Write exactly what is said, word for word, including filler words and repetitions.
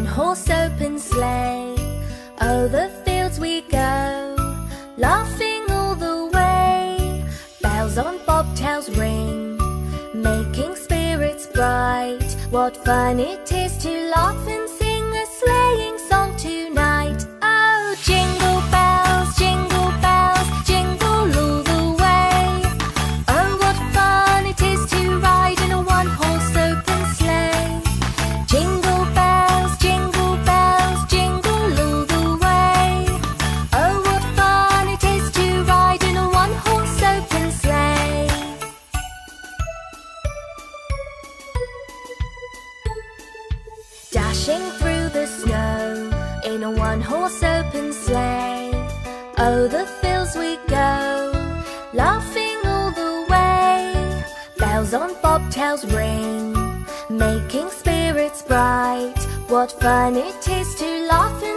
one-horse open sleigh. O'er the fields we go, laughing all the way. Bells on bobtails ring, making spirits bright. What fun it is to laugh and sing a sleighing song tonight. Oh, jingle bells, jingle bells, jingle all the way. Oh, what fun it is to ride in a one-horse open sleigh. Jingle bells, jingle bells, jingle all the way. Oh, what fun it is to ride in a one-horse open sleigh. Dashing through the snow in a one-horse open sleigh. Oh, the fields we go, laughing all the way. Bells on bobtails ring, making spirits bright. What fun it is to laugh and